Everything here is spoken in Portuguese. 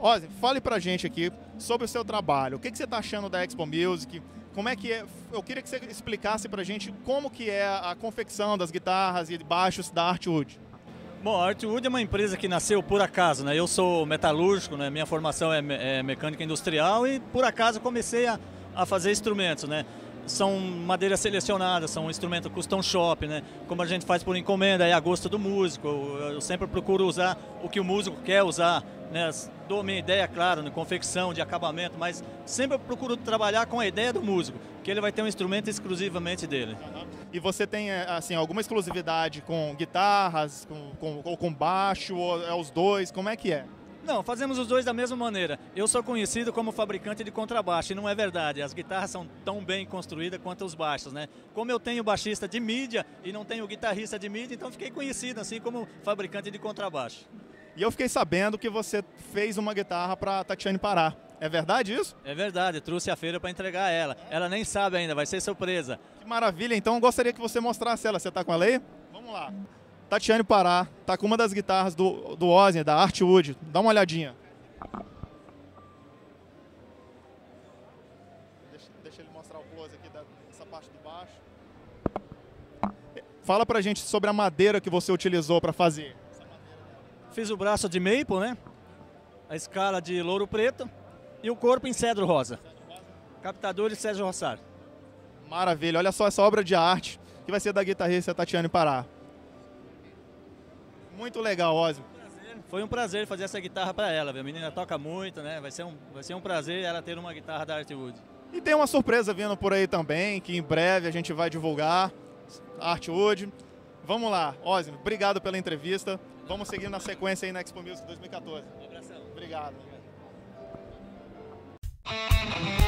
Ozzy, fale pra gente aqui sobre o seu trabalho. O que você está achando da Expo Music? Como é que é? Eu queria que você explicasse pra gente como que é a confecção das guitarras e baixos da Artwood. Bom, a Artwood é uma empresa que nasceu por acaso, né? Eu sou metalúrgico, né? Minha formação é mecânica industrial e por acaso comecei a fazer instrumentos, né? São madeiras selecionadas, são um instrumento custom shop, né? Como a gente faz por encomenda, é a gosto do músico. Eu sempre procuro usar o que o músico quer usar, né? Dou minha ideia, claro, na confecção, de acabamento, mas sempre eu procuro trabalhar com a ideia do músico, que ele vai ter um instrumento exclusivamente dele. E você tem assim, alguma exclusividade com guitarras, ou com baixo, ou é os dois? Como é que é? Não, fazemos os dois da mesma maneira. Eu sou conhecido como fabricante de contrabaixo e não é verdade. As guitarras são tão bem construídas quanto os baixos, né? Como eu tenho baixista de mídia e não tenho guitarrista de mídia, então fiquei conhecido assim como fabricante de contrabaixo. E eu fiquei sabendo que você fez uma guitarra para Tatiane Pará. É verdade isso? É verdade, eu trouxe a feira para entregar a ela. Ela nem sabe ainda, vai ser surpresa. Que maravilha, então eu gostaria que você mostrasse ela. Você está com ela aí? Vamos lá. Tatiane Pará está com uma das guitarras do Ozzy, da Artwood. Dá uma olhadinha. Deixa ele mostrar o close aqui dessa parte do baixo. Fala pra gente sobre a madeira que você utilizou para fazer. Fiz o braço de maple, né? A escala de louro preto e o corpo em cedro rosa. Captador de Sérgio Rossar. Maravilha, olha só essa obra de arte que vai ser da guitarrista Tatiane Pará. Muito legal, Ozzy. Foi um prazer fazer essa guitarra para ela, viu? A menina toca muito, né? Vai ser um prazer ela ter uma guitarra da Artwood. E tem uma surpresa vindo por aí também, que em breve a gente vai divulgar, a Artwood. Vamos lá, Ozzy, obrigado pela entrevista. Vamos seguir na sequência aí na Expo Music 2014. Um abração. Obrigado.